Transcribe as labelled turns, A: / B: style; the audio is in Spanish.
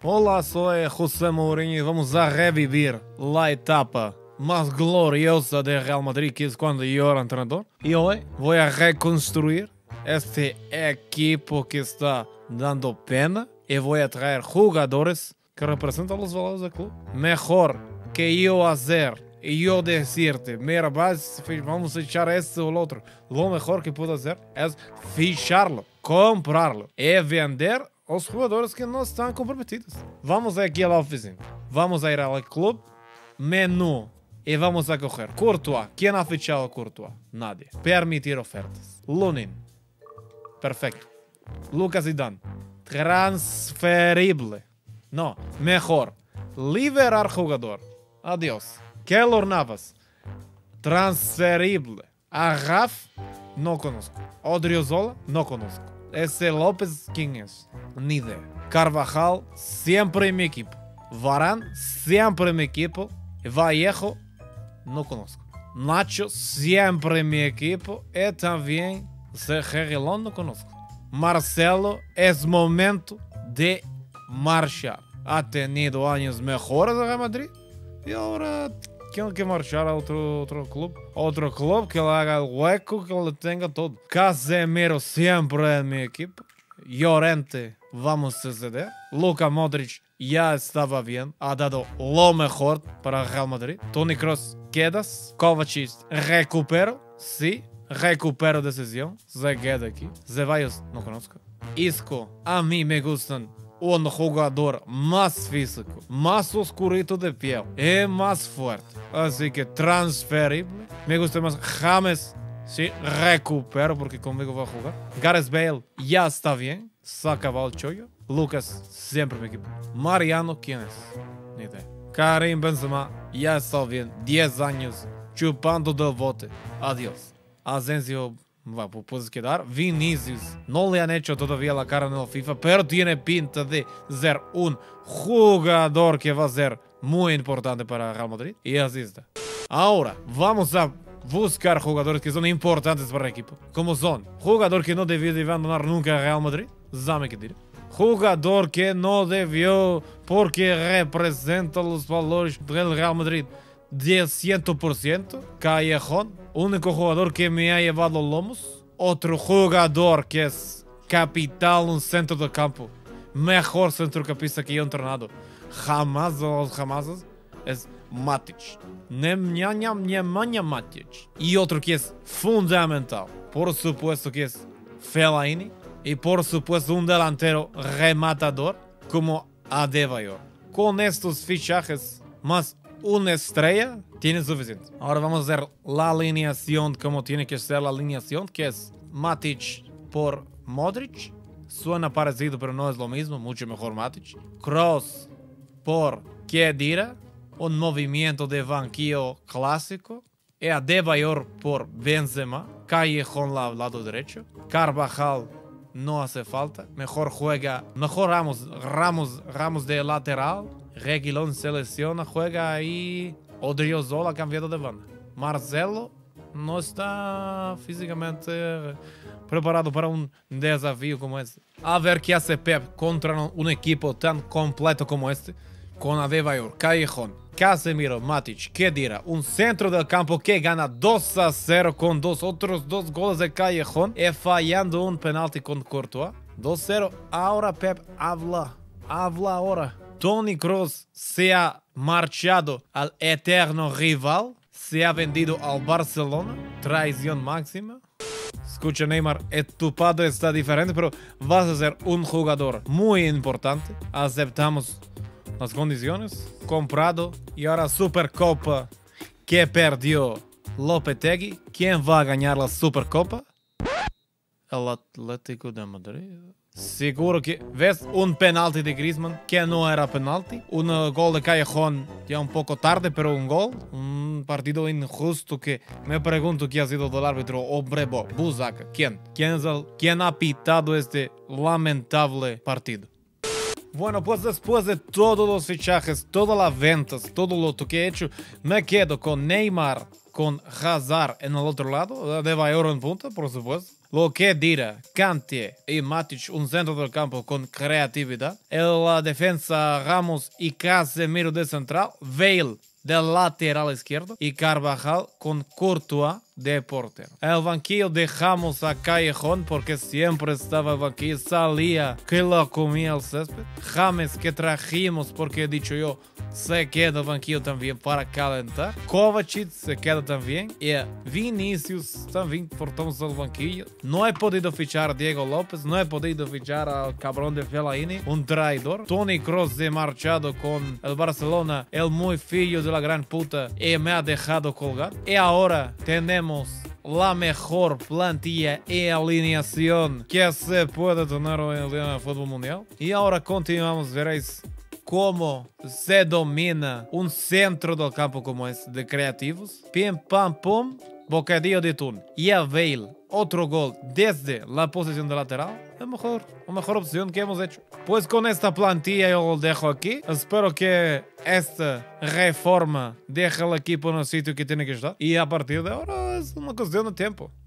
A: Olá, soy José Mourinho y vamos a revivir la etapa más gloriosa de Real Madrid, que es cuando yo era entrenador. Y hoy voy a reconstruir este equipo que está dando pena y voy a traer jugadores que representan los valores del club. Mejor que yo hacer y yo decirte, mira, vamos a echar esto o lo otro. Lo mejor que puedo hacer es ficharlo, comprarlo y vender os jugadores que no están comprometidos. Vamos aquí a la oficina, vamos a ir al club, menú, y vamos a coger Courtois. ¿Quién ha fichado a Courtois? Nadie. Permitir ofertas. Lunin. Perfecto. Lucas Zidane. Transferible. No, mejor. Liberar jugador. Adiós. Keylor Navas. Transferible. A Raf, no conozco. Odriozola, no conozco. Ese López, ¿quién es? Ni idea. Carvajal, siempre en mi equipo. Varane, siempre en mi equipo. Vallejo, no conozco. Nacho, siempre en mi equipo. Y también Reguilón, no conozco. Marcelo, es momento de marchar. Ha tenido años mejores de Real Madrid. Y ahora tiene que marchar a otro club. Otro club que le haga el hueco, que le tenga todo. Casemiro siempre en mi equipo. Llorente, vamos a ceder. Luka Modric ya estaba bien. Ha dado lo mejor para Real Madrid. Toni Kroos, quedas. Kovacic, recupero. Sí, recupero decisión. Se queda aquí. Ceballos, no conozco. Isco, a mí me gustan. Un jugador más físico, más oscurito de piel y más fuerte. Así que transferible. Me gusta más James. Sí, recupero porque conmigo va a jugar. Gareth Bale ya está bien. Se acabó el chollo. Lucas, siempre me equipo. Mariano, ¿quién es? Ni idea. Karim Benzema ya está bien. 10 años chupando del bote. Adiós. Asensio, puedes quedar. Vinicius, no le han hecho todavía la cara en el FIFA, pero tiene pinta de ser un jugador que va a ser muy importante para Real Madrid. Y así está. Ahora, vamos a buscar jugadores que son importantes para el equipo. Como son, jugador que no debió de abandonar nunca a Real Madrid, Zame Khedira. Jugador que no debió porque representa los valores del Real Madrid de 100%, Callejón. Único jugador que me ha llevado lomos. Otro jugador que es capital en centro del campo. Mejor centrocampista que yo he entrenado. Jamás de los jamases es Matic. Nemanja Matic. Y otro que es fundamental. Por supuesto que es Fellaini. Y por supuesto un delantero rematador como Adebayor. Con estos fichajes más una estrella tiene suficiente. Ahora vamos a hacer la alineación como tiene que ser la alineación, que es Matic por Modric. Suena parecido, pero no es lo mismo. Mucho mejor Matic. Kroos por Khedira. Un movimiento de banquillo clásico. Y Adebayor por Benzema. Callejón lado derecho. Carvajal no hace falta. Mejor juega. Mejor Ramos de lateral. Reguilón selecciona, juega ahí. Odriozola cambiado de banda. Marcelo no está físicamente preparado para un desafío como este. A ver qué hace Pep contra un equipo tan completo como este. Con Adebayor, Callejón, Casemiro, Matic, Khedira. Un centro del campo que gana 2-0 con otros dos goles de Callejón. Y fallando un penalti con Courtois. 2-0. Ahora Pep habla ahora. Toni Kroos se ha marchado al eterno rival, se ha vendido al Barcelona, traición máxima. Escucha Neymar, tu padre está diferente, pero vas a ser un jugador muy importante. Aceptamos las condiciones, comprado y ahora Supercopa que perdió Lopetegui. ¿Quién va a ganar la Supercopa? El Atlético de Madrid. Seguro que ves un penalti de Griezmann que no era penalti. Un gol de Callejón ya un poco tarde, pero un gol. Un partido injusto que me pregunto qué ha sido del árbitro. Hombre, Buzaca. ¿Quién? ¿Quién ha pitado este lamentable partido? Bueno, pues después de todos los fichajes, todas las ventas, todo lo que he hecho, me quedo con Neymar con Hazard en el otro lado, de Bayern en punta, por supuesto. Lo que dirá Kanté y Matic, un centro del campo con creatividad. En la defensa Ramos y Casemiro de central. Bale del lateral izquierdo y Carvajal con Courtois de portero. El banquillo dejamos a Callejón porque siempre estaba el banquillo, salía que lo comía el césped. James que trajimos porque he dicho yo se queda el banquillo también para calentar. Kovacic se queda también y Vinicius también portamos el banquillo. No he podido fichar a Diego López, no he podido fichar al cabrón de Fellaini, un traidor. Toni Kroos se ha marchado con el Barcelona, el muy filho de la gran puta, y me ha dejado colgar. Y ahora tenemos la mejor plantilla y alineación que se puede tener hoy en día en el fútbol mundial. Y ahora continuamos, veréis cómo se domina un centro del campo como es de creativos. Pim, pam, pum, bocadillo de atún. Y a Bale, otro gol desde la posición de lateral. La mejor opción que hemos hecho. Pues con esta plantilla yo lo dejo aquí. Espero que esta reforma deje al equipo en el sitio que tiene que estar. Y a partir de ahora es una cuestión de tiempo.